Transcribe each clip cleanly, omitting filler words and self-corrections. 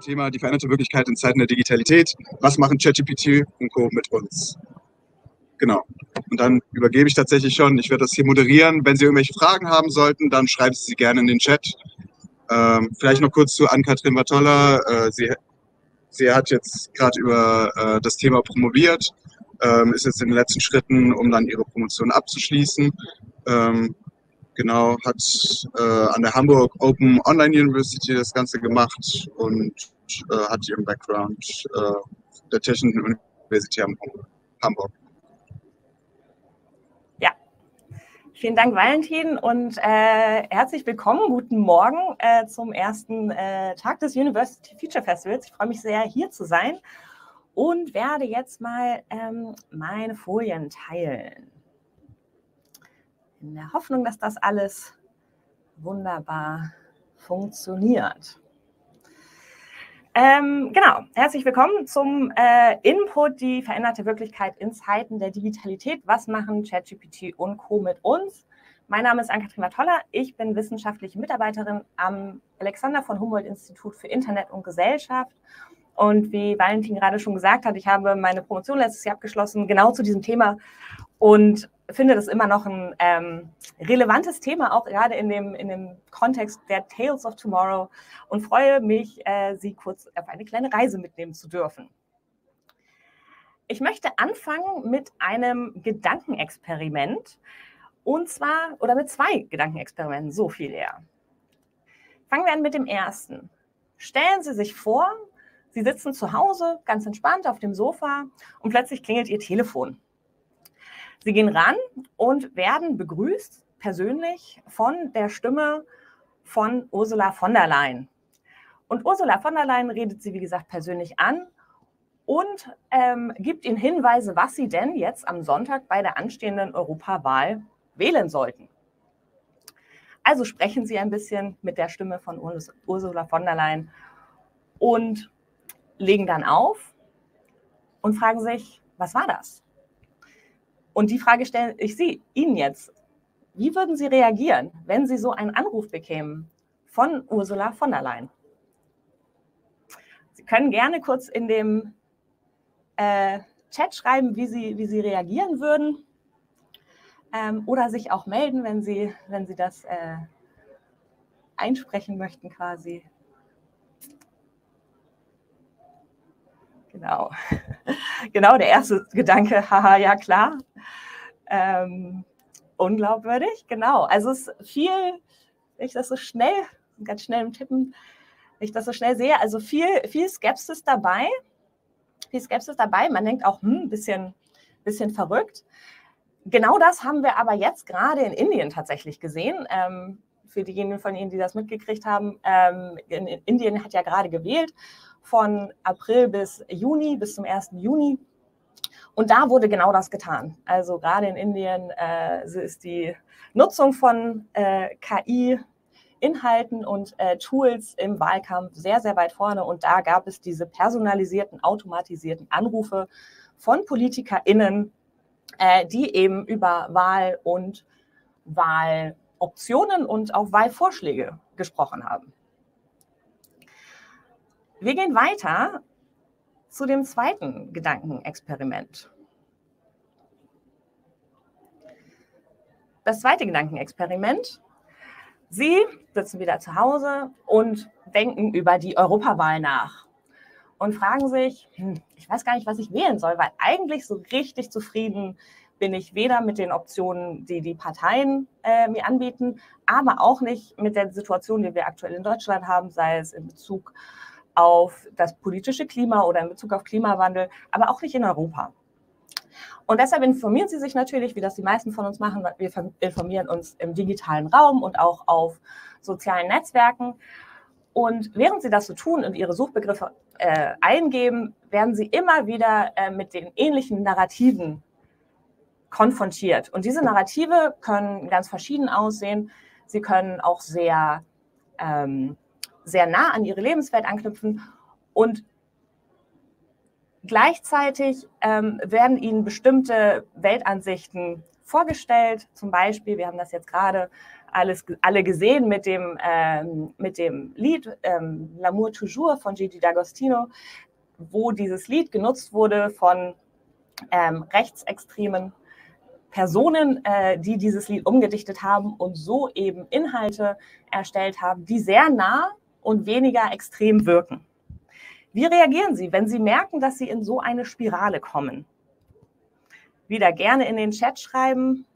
Thema die veränderte Wirklichkeit in Zeiten der Digitalität. Was machen ChatGPT und Co. mit uns? Genau. Und dann übergebe ich tatsächlich schon. Ich werde das hier moderieren. Wenn Sie irgendwelche Fragen haben sollten, dann schreiben Sie sie gerne in den Chat. Vielleicht noch kurz zu Ann-Kathrin Watolla. Sie hat jetzt gerade über das Thema promoviert, ist jetzt in den letzten Schritten, um dann ihre Promotion abzuschließen. Genau, hat an der Hamburg Open Online University das Ganze gemacht und hat ihren Background der Technischen Universität Hamburg. Ja, vielen Dank, Valentin, und herzlich willkommen, guten Morgen zum ersten Tag des University Future Festivals. Ich freue mich sehr, hier zu sein und werde jetzt mal meine Folien teilen. In der Hoffnung, dass das alles wunderbar funktioniert. Genau, herzlich willkommen zum Input, die veränderte Wirklichkeit in Zeiten der Digitalität. Was machen ChatGPT und Co. mit uns? Mein Name ist Ann-Kathrin Watolla. Ich bin wissenschaftliche Mitarbeiterin am Alexander von Humboldt Institut für Internet und Gesellschaft. Und wie Valentin gerade schon gesagt hat, ich habe meine Promotion letztes Jahr abgeschlossen, genau zu diesem Thema, und finde das immer noch ein relevantes Thema, auch gerade in dem Kontext der Tales of Tomorrow, und freue mich, Sie kurz auf eine kleine Reise mitnehmen zu dürfen. Ich möchte anfangen mit einem Gedankenexperiment, und zwar, oder mit zwei Gedankenexperimenten, so viel eher. Fangen wir an mit dem ersten. Stellen Sie sich vor, Sie sitzen zu Hause, ganz entspannt auf dem Sofa, und plötzlich klingelt Ihr Telefon. Sie gehen ran und werden begrüßt, persönlich, von der Stimme von Ursula von der Leyen. Und Ursula von der Leyen redet Sie, wie gesagt, persönlich an und gibt Ihnen Hinweise, was Sie denn jetzt am Sonntag bei der anstehenden Europawahl wählen sollten. Also sprechen Sie ein bisschen mit der Stimme von Ursula von der Leyen und legen dann auf und fragen sich, was war das? Und die Frage stelle ich Ihnen jetzt. Wie würden Sie reagieren, wenn Sie so einen Anruf bekämen von Ursula von der Leyen? Sie können gerne kurz in dem Chat schreiben, wie Sie reagieren würden, oder sich auch melden, wenn Sie das einsprechen möchten quasi. Genau. Genau, der erste Gedanke, haha, ja klar. Unglaubwürdig, genau. Also es ist viel, wenn ich das so schnell, ganz schnell im Tippen, wenn ich das so schnell sehe, also viel Skepsis dabei. Viel Skepsis dabei. Man denkt auch, ein bisschen verrückt. Genau das haben wir aber jetzt gerade in Indien tatsächlich gesehen. Für diejenigen von Ihnen, die das mitgekriegt haben, in Indien hat ja gerade gewählt, von April bis Juni, bis zum 1. Juni. Und da wurde genau das getan. Also gerade in Indien ist die Nutzung von KI-Inhalten und Tools im Wahlkampf sehr, sehr weit vorne. Und da gab es diese personalisierten, automatisierten Anrufe von PolitikerInnen, die eben über Wahl und Wahloptionen und auch Wahlvorschläge gesprochen haben. Wir gehen weiter zu dem zweiten Gedankenexperiment. Das zweite Gedankenexperiment. Sie sitzen wieder zu Hause und denken über die Europawahl nach und fragen sich, ich weiß gar nicht, was ich wählen soll, weil eigentlich so richtig zufrieden bin ich weder mit den Optionen, die die Parteien mir anbieten, aber auch nicht mit der Situation, die wir aktuell in Deutschland haben, sei es in Bezug auf das politische Klima oder in Bezug auf Klimawandel, aber auch nicht in Europa. Und deshalb informieren Sie sich natürlich, wie das die meisten von uns machen. Wir informieren uns im digitalen Raum und auch auf sozialen Netzwerken. Und während Sie das so tun und Ihre Suchbegriffe eingeben, werden Sie immer wieder mit den ähnlichen Narrativen konfrontiert. Und diese Narrative können ganz verschieden aussehen. Sie können auch sehr nah an ihre Lebenswelt anknüpfen, und gleichzeitig werden ihnen bestimmte Weltansichten vorgestellt. Zum Beispiel, wir haben das jetzt gerade alle gesehen mit dem Lied L'amour toujours von Gigi D'Agostino, wo dieses Lied genutzt wurde von rechtsextremen Personen, die dieses Lied umgedichtet haben und so eben Inhalte erstellt haben, die sehr nah und weniger extrem wirken. Wie reagieren Sie, wenn Sie merken, dass Sie in so eine Spirale kommen? Wieder gerne in den Chat schreiben,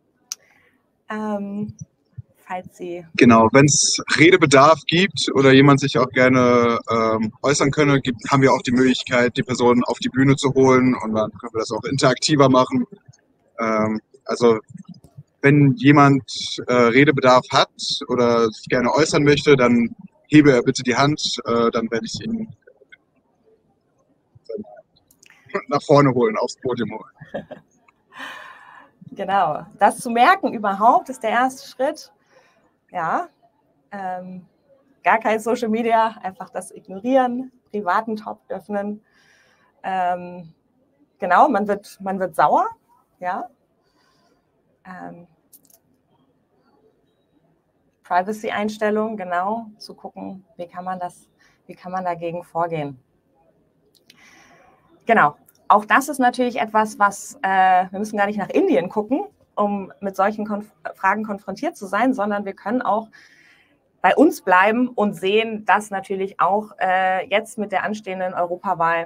falls Sie... Genau, wenn es Redebedarf gibt oder jemand sich auch gerne äußern könne, haben wir auch die Möglichkeit, die Person auf die Bühne zu holen und dann können wir das auch interaktiver machen. Also wenn jemand Redebedarf hat oder sich gerne äußern möchte, dann hebe er bitte die Hand, dann werde ich ihn nach vorne holen, aufs Podium holen. Genau, das zu merken überhaupt ist der erste Schritt. Ja, gar kein Social Media, einfach das ignorieren, privaten Tab öffnen. Genau, man wird sauer, ja. Privacy-Einstellungen, genau, zu gucken, wie kann man dagegen vorgehen. Genau, auch das ist natürlich etwas, was, wir müssen gar nicht nach Indien gucken, um mit solchen Fragen konfrontiert zu sein, sondern wir können auch bei uns bleiben und sehen, dass natürlich auch jetzt mit der anstehenden Europawahl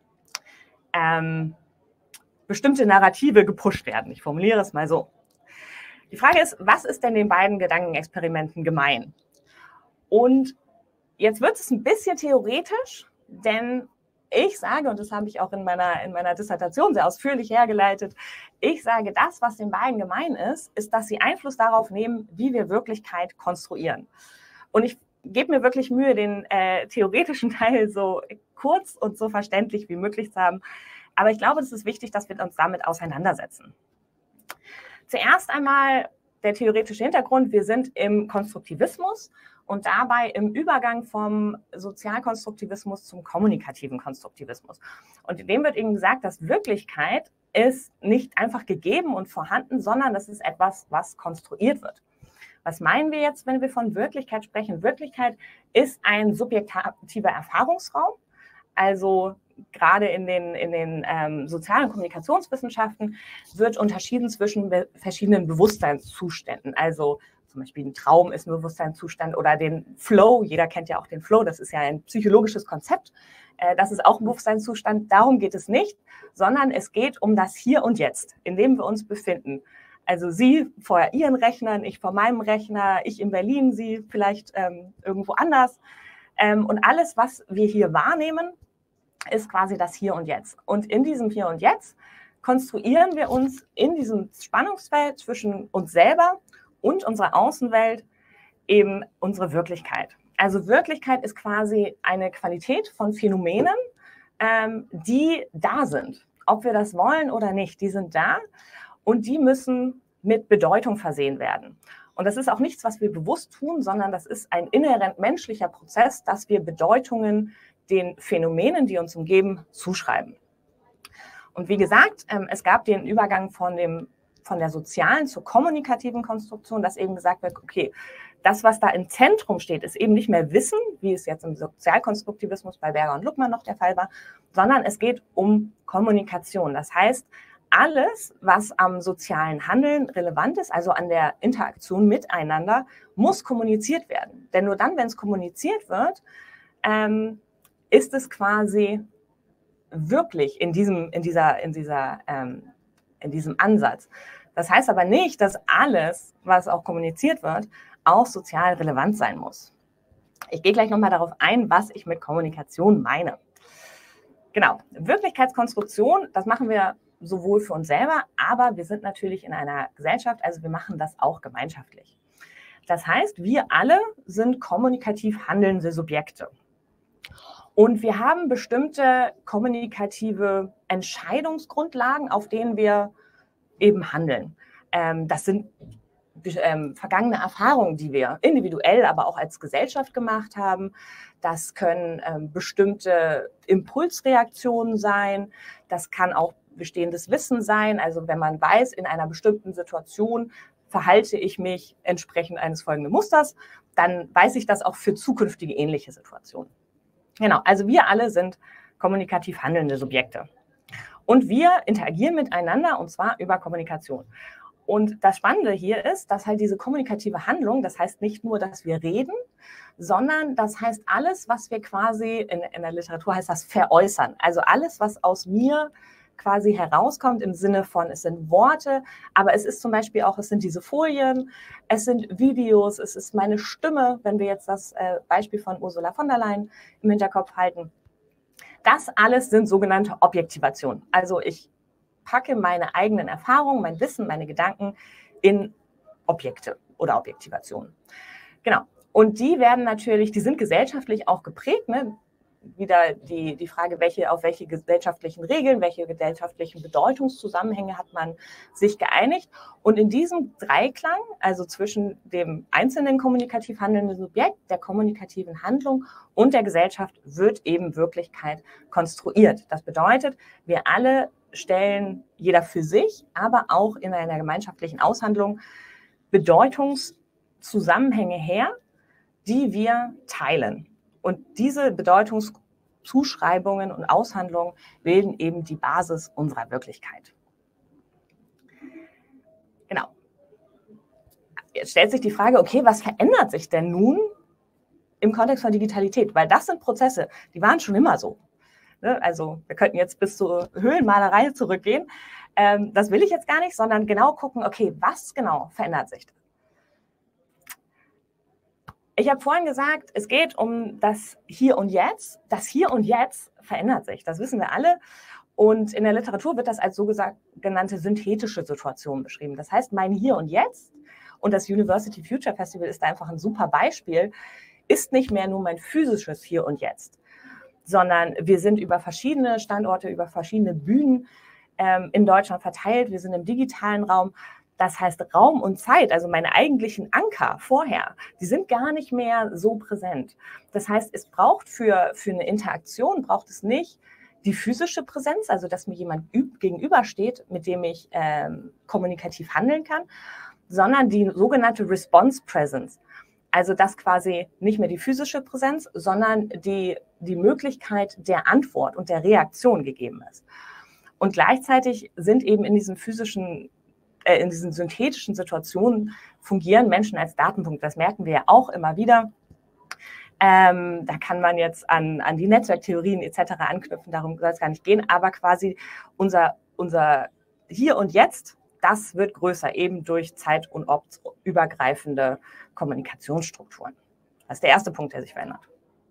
bestimmte Narrative gepusht werden. Ich formuliere es mal so. Die Frage ist, was ist denn den beiden Gedankenexperimenten gemein? Und jetzt wird es ein bisschen theoretisch, denn ich sage, und das habe ich auch in meiner Dissertation sehr ausführlich hergeleitet, ich sage, das, was den beiden gemein ist, ist, dass sie Einfluss darauf nehmen, wie wir Wirklichkeit konstruieren. Und ich gebe mir wirklich Mühe, den theoretischen Teil so kurz und so verständlich wie möglich zu haben. Aber ich glaube, es ist wichtig, dass wir uns damit auseinandersetzen. Zuerst einmal der theoretische Hintergrund. Wir sind im Konstruktivismus und dabei im Übergang vom Sozialkonstruktivismus zum kommunikativen Konstruktivismus. Und in dem wird eben gesagt, dass Wirklichkeit ist nicht einfach gegeben und vorhanden, sondern das ist etwas, was konstruiert wird. Was meinen wir jetzt, wenn wir von Wirklichkeit sprechen? Wirklichkeit ist ein subjektiver Erfahrungsraum. Also gerade in den sozialen Kommunikationswissenschaften wird unterschieden zwischen verschiedenen Bewusstseinszuständen. Also zum Beispiel ein Traum ist ein Bewusstseinszustand oder den Flow. Jeder kennt ja auch den Flow. Das ist ja ein psychologisches Konzept. Das ist auch ein Bewusstseinszustand. Darum geht es nicht, sondern es geht um das Hier und Jetzt, in dem wir uns befinden. Also Sie vor Ihren Rechnern, ich vor meinem Rechner, ich in Berlin, Sie vielleicht irgendwo anders. Und alles, was wir hier wahrnehmen, ist quasi das Hier und Jetzt. Und in diesem Hier und Jetzt konstruieren wir uns in diesem Spannungsfeld zwischen uns selber und unserer Außenwelt eben unsere Wirklichkeit. Also Wirklichkeit ist quasi eine Qualität von Phänomenen, die da sind. Ob wir das wollen oder nicht, die sind da und die müssen mit Bedeutung versehen werden. Und das ist auch nichts, was wir bewusst tun, sondern das ist ein inhärent menschlicher Prozess, dass wir Bedeutungen den Phänomenen, die uns umgeben, zuschreiben. Und wie gesagt, es gab den Übergang von der sozialen zur kommunikativen Konstruktion, dass eben gesagt wird, okay, das, was da im Zentrum steht, ist eben nicht mehr Wissen, wie es jetzt im Sozialkonstruktivismus bei Berger und Luckmann noch der Fall war, sondern es geht um Kommunikation. Das heißt, alles, was am sozialen Handeln relevant ist, also an der Interaktion miteinander, muss kommuniziert werden. Denn nur dann, wenn es kommuniziert wird, ist es quasi wirklich in diesem Ansatz. Das heißt aber nicht, dass alles, was auch kommuniziert wird, auch sozial relevant sein muss. Ich gehe gleich nochmal darauf ein, was ich mit Kommunikation meine. Genau, Wirklichkeitskonstruktion, das machen wir sowohl für uns selber, aber wir sind natürlich in einer Gesellschaft, also wir machen das auch gemeinschaftlich. Das heißt, wir alle sind kommunikativ handelnde Subjekte. Und wir haben bestimmte kommunikative Entscheidungsgrundlagen, auf denen wir eben handeln. Das sind vergangene Erfahrungen, die wir individuell, aber auch als Gesellschaft gemacht haben. Das können bestimmte Impulsreaktionen sein. Das kann auch bestehendes Wissen sein. Also wenn man weiß, in einer bestimmten Situation verhalte ich mich entsprechend eines folgenden Musters, dann weiß ich das auch für zukünftige ähnliche Situationen. Genau, also wir alle sind kommunikativ handelnde Subjekte. Und wir interagieren miteinander und zwar über Kommunikation. Und das Spannende hier ist, dass halt diese kommunikative Handlung, das heißt nicht nur, dass wir reden, sondern das heißt alles, was wir quasi, in der Literatur heißt das veräußern. Also alles, was aus mir quasi herauskommt im Sinne von, es sind Worte, aber es ist zum Beispiel auch, es sind diese Folien, es sind Videos, es ist meine Stimme, wenn wir jetzt das Beispiel von Ursula von der Leyen im Hinterkopf halten. Das alles sind sogenannte Objektivationen. Also ich packe meine eigenen Erfahrungen, mein Wissen, meine Gedanken in Objekte oder Objektivationen. Genau. Und die werden natürlich, die sind gesellschaftlich auch geprägt, ne? Wieder die Frage, auf welche gesellschaftlichen Regeln, welche gesellschaftlichen Bedeutungszusammenhänge hat man sich geeinigt. Und in diesem Dreiklang, also zwischen dem einzelnen kommunikativ handelnden Subjekt, der kommunikativen Handlung und der Gesellschaft, wird eben Wirklichkeit konstruiert. Das bedeutet, wir alle stellen, jeder für sich, aber auch in einer gemeinschaftlichen Aushandlung, Bedeutungszusammenhänge her, die wir teilen. Und diese Bedeutungszuschreibungen und Aushandlungen bilden eben die Basis unserer Wirklichkeit. Genau. Jetzt stellt sich die Frage, okay, was verändert sich denn nun im Kontext von Digitalität? Weil das sind Prozesse, die waren schon immer so. Also wir könnten jetzt bis zur Höhlenmalerei zurückgehen. Das will ich jetzt gar nicht, sondern genau gucken, okay, was genau verändert sich? Ich habe vorhin gesagt, es geht um das Hier und Jetzt. Das Hier und Jetzt verändert sich, das wissen wir alle. Und in der Literatur wird das als sogenannte synthetische Situation beschrieben. Das heißt, mein Hier und Jetzt, und das University Future Festival ist einfach ein super Beispiel, ist nicht mehr nur mein physisches Hier und Jetzt, sondern wir sind über verschiedene Standorte, über verschiedene Bühnen in Deutschland verteilt. Wir sind im digitalen Raum. Das heißt, Raum und Zeit, also meine eigentlichen Anker vorher, die sind gar nicht mehr so präsent. Das heißt, es braucht für eine Interaktion, braucht es nicht die physische Präsenz, also dass mir jemand gegenübersteht, mit dem ich kommunikativ handeln kann, sondern die sogenannte Response Presence. Also dass quasi nicht mehr die physische Präsenz, sondern die Möglichkeit der Antwort und der Reaktion gegeben ist. Und gleichzeitig sind eben in diesen synthetischen Situationen fungieren Menschen als Datenpunkt. Das merken wir ja auch immer wieder. Da kann man jetzt an die Netzwerktheorien etc. anknüpfen, darum soll es gar nicht gehen, aber quasi unser Hier und Jetzt, das wird größer, eben durch zeit- und ortsübergreifende Kommunikationsstrukturen. Das ist der erste Punkt, der sich verändert.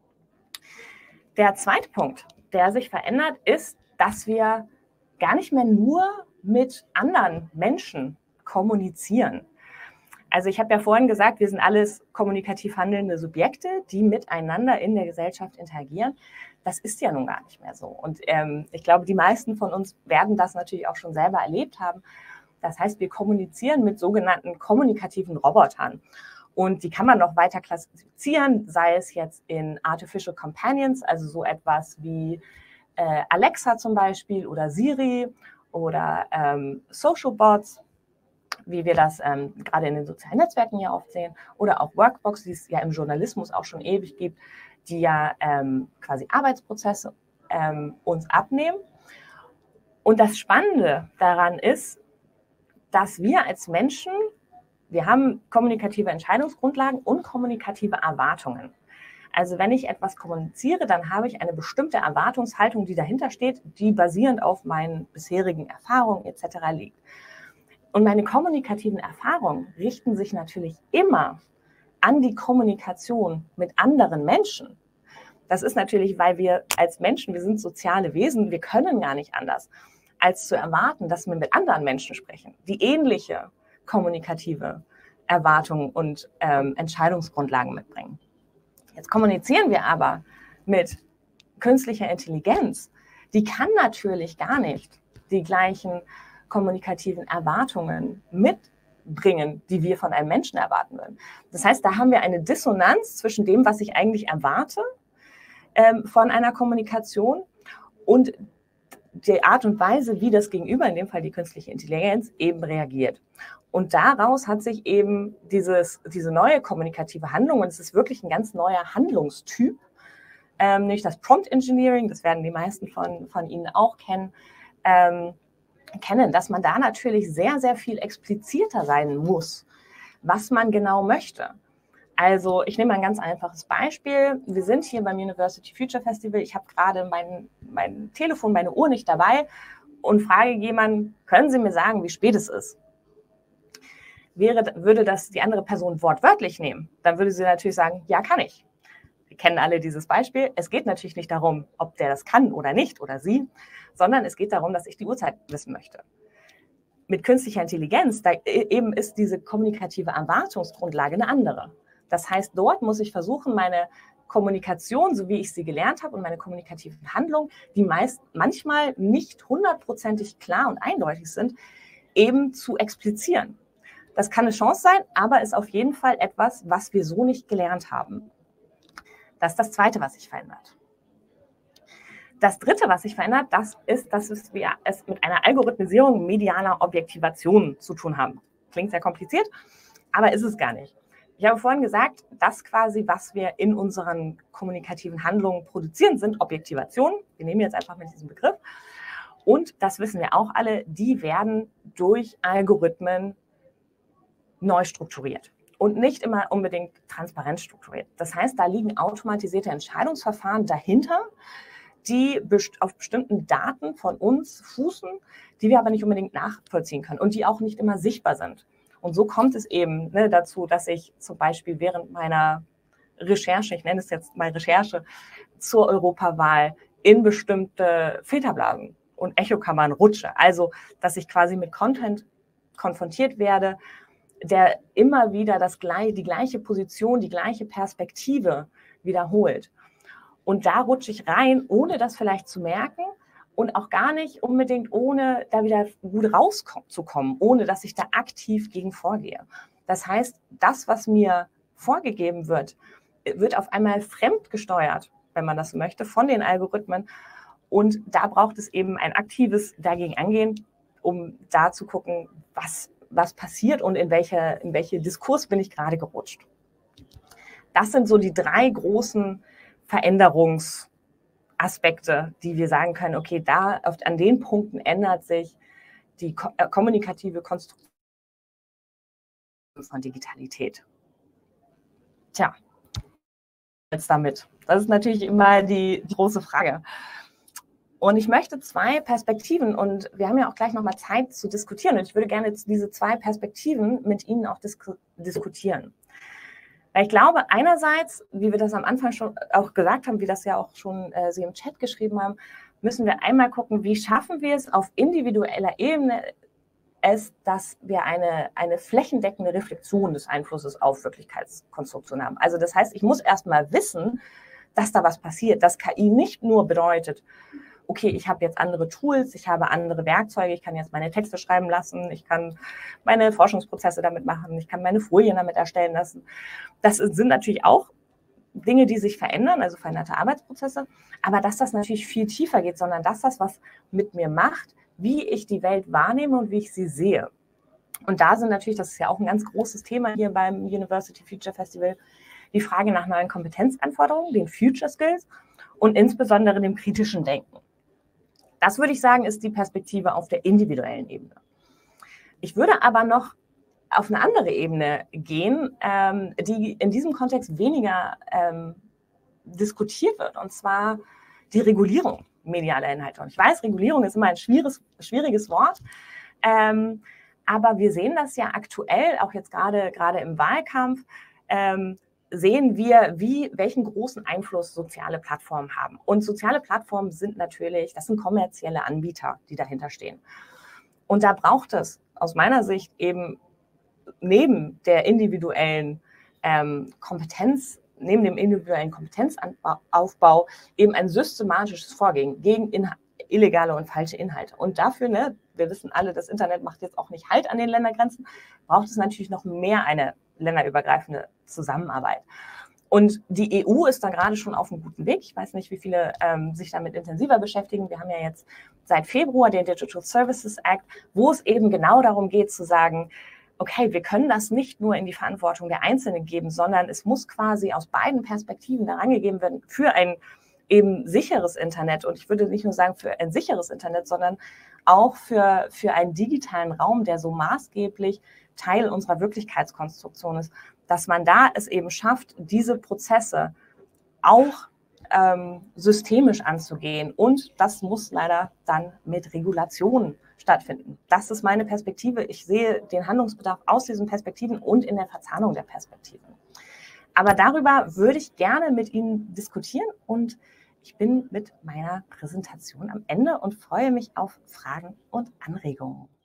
Der zweite Punkt, der sich verändert, ist, dass wir gar nicht mehr nur mit anderen Menschen kommunizieren. Also ich habe ja vorhin gesagt, wir sind alles kommunikativ handelnde Subjekte, die miteinander in der Gesellschaft interagieren. Das ist ja nun gar nicht mehr so. Und ich glaube, die meisten von uns werden das natürlich auch schon selber erlebt haben. Das heißt, wir kommunizieren mit sogenannten kommunikativen Robotern. Und die kann man noch weiter klassifizieren, sei es jetzt in Artificial Companions, also so etwas wie Alexa zum Beispiel oder Siri oder Social Bots, wie wir das gerade in den sozialen Netzwerken ja oft sehen, oder auch Workbox, die es ja im Journalismus auch schon ewig gibt, die ja quasi Arbeitsprozesse uns abnehmen. Und das Spannende daran ist, dass wir als Menschen, wir haben kommunikative Entscheidungsgrundlagen und kommunikative Erwartungen. Also wenn ich etwas kommuniziere, dann habe ich eine bestimmte Erwartungshaltung, die dahinter steht, die basierend auf meinen bisherigen Erfahrungen etc. liegt. Und meine kommunikativen Erfahrungen richten sich natürlich immer an die Kommunikation mit anderen Menschen. Das ist natürlich, weil wir als Menschen, wir sind soziale Wesen, wir können gar nicht anders, als zu erwarten, dass wir mit anderen Menschen sprechen, die ähnliche kommunikative Erwartungen und Entscheidungsgrundlagen mitbringen. Jetzt kommunizieren wir aber mit künstlicher Intelligenz. Die kann natürlich gar nicht die gleichen kommunikativen Erwartungen mitbringen, die wir von einem Menschen erwarten würden. Das heißt, da haben wir eine Dissonanz zwischen dem, was ich eigentlich erwarte von einer Kommunikation und die Art und Weise, wie das Gegenüber, in dem Fall die künstliche Intelligenz, eben reagiert. Und daraus hat sich eben diese neue kommunikative Handlung, und es ist wirklich ein ganz neuer Handlungstyp, nämlich das Prompt Engineering, das werden die meisten von Ihnen auch kennen, dass man da natürlich sehr, sehr viel expliziter sein muss, was man genau möchte. Also ich nehme ein ganz einfaches Beispiel. Wir sind hier beim University Future Festival. Ich habe gerade mein Telefon, meine Uhr nicht dabei und frage jemanden, können Sie mir sagen, wie spät es ist? Würde das die andere Person wortwörtlich nehmen, dann würde sie natürlich sagen, ja, kann ich. Wir kennen alle dieses Beispiel. Es geht natürlich nicht darum, ob der das kann oder nicht oder sie, sondern es geht darum, dass ich die Uhrzeit wissen möchte. Mit künstlicher Intelligenz, da eben ist diese kommunikative Erwartungsgrundlage eine andere. Das heißt, dort muss ich versuchen, meine Kommunikation, so wie ich sie gelernt habe, und meine kommunikativen Handlungen, die manchmal nicht hundertprozentig klar und eindeutig sind, eben zu explizieren. Das kann eine Chance sein, aber ist auf jeden Fall etwas, was wir so nicht gelernt haben. Das ist das Zweite, was sich verändert. Das Dritte, was sich verändert, das ist, dass wir es mit einer Algorithmisierung medialer Objektivation zu tun haben. Klingt sehr kompliziert, aber ist es gar nicht. Ich habe vorhin gesagt, das quasi, was wir in unseren kommunikativen Handlungen produzieren, sind Objektivationen. Wir nehmen jetzt einfach mit diesem Begriff. Und das wissen wir auch alle, die werden durch Algorithmen neu strukturiert und nicht immer unbedingt transparent strukturiert. Das heißt, da liegen automatisierte Entscheidungsverfahren dahinter, die auf bestimmten Daten von uns fußen, die wir aber nicht unbedingt nachvollziehen können und die auch nicht immer sichtbar sind. Und so kommt es eben dazu, dass ich zum Beispiel während meiner Recherche, ich nenne es jetzt mal Recherche, zur Europawahl in bestimmte Filterblasen und Echokammern rutsche. Also, dass ich quasi mit Content konfrontiert werde, der immer wieder die gleiche Position, die gleiche Perspektive wiederholt. Und da rutsche ich rein, ohne das vielleicht zu merken und auch gar nicht unbedingt, ohne da wieder gut rauszukommen, ohne dass ich da aktiv gegen vorgehe. Das heißt, das, was mir vorgegeben wird, wird auf einmal fremdgesteuert, wenn man das möchte, von den Algorithmen. Und da braucht es eben ein aktives dagegen angehen, um da zu gucken, was passiert und in welche Diskurs bin ich gerade gerutscht. Das sind so die 3 großen Veränderungsaspekte, die wir sagen können, okay, an den Punkten ändert sich die kommunikative Konstruktion von Digitalität. Tja, jetzt damit. Das ist natürlich immer die große Frage. Und ich möchte 2 Perspektiven, und wir haben ja auch gleich nochmal Zeit zu diskutieren, und ich würde gerne diese 2 Perspektiven mit Ihnen auch diskutieren. Weil ich glaube, einerseits, wie wir das am Anfang schon auch gesagt haben, wie das ja auch schon Sie im Chat geschrieben haben, müssen wir einmal gucken, wie schaffen wir es auf individueller Ebene, dass wir eine flächendeckende Reflexion des Einflusses auf Wirklichkeitskonstruktion haben. Also das heißt, ich muss erstmal wissen, dass da was passiert, dass KI nicht nur bedeutet, okay, ich habe jetzt andere Tools, ich habe andere Werkzeuge, ich kann jetzt meine Texte schreiben lassen, ich kann meine Forschungsprozesse damit machen, ich kann meine Folien damit erstellen lassen. Das sind natürlich auch Dinge, die sich verändern, also veränderte Arbeitsprozesse, aber dass das natürlich viel tiefer geht, sondern dass das was mit mir macht, wie ich die Welt wahrnehme und wie ich sie sehe. Und da sind natürlich, das ist ja auch ein ganz großes Thema hier beim University Future Festival, die Frage nach neuen Kompetenzanforderungen, den Future Skills und insbesondere dem kritischen Denken. Das würde ich sagen, ist die Perspektive auf der individuellen Ebene. Ich würde aber noch auf eine andere Ebene gehen, die in diesem Kontext weniger diskutiert wird, und zwar die Regulierung medialer Inhalte. Und ich weiß, Regulierung ist immer ein schwieriges Wort, aber wir sehen das ja aktuell, auch jetzt gerade im Wahlkampf, sehen wir, welchen großen Einfluss soziale Plattformen haben. Und soziale Plattformen sind natürlich, das sind kommerzielle Anbieter, die dahinter stehen. Und da braucht es aus meiner Sicht eben neben dem individuellen Kompetenzaufbau eben ein systematisches Vorgehen gegen illegale und falsche Inhalte. Und dafür, wir wissen alle, das Internet macht jetzt auch nicht Halt an den Ländergrenzen, braucht es natürlich noch mehr eine länderübergreifende Zusammenarbeit. Und die EU ist da gerade schon auf einem guten Weg. Ich weiß nicht, wie viele sich damit intensiver beschäftigen. Wir haben ja jetzt seit Februar den Digital Services Act, wo es eben genau darum geht zu sagen, okay, wir können das nicht nur in die Verantwortung der Einzelnen geben, sondern es muss quasi aus beiden Perspektiven da angegeben werden für ein eben sicheres Internet. Und ich würde nicht nur sagen für ein sicheres Internet, sondern auch für einen digitalen Raum, der so maßgeblich Teil unserer Wirklichkeitskonstruktion ist, dass man da es eben schafft, diese Prozesse auch systemisch anzugehen. Und das muss leider dann mit Regulationen stattfinden. Das ist meine Perspektive. Ich sehe den Handlungsbedarf aus diesen Perspektiven und in der Verzahnung der Perspektiven. Aber darüber würde ich gerne mit Ihnen diskutieren und ich bin mit meiner Präsentation am Ende und freue mich auf Fragen und Anregungen.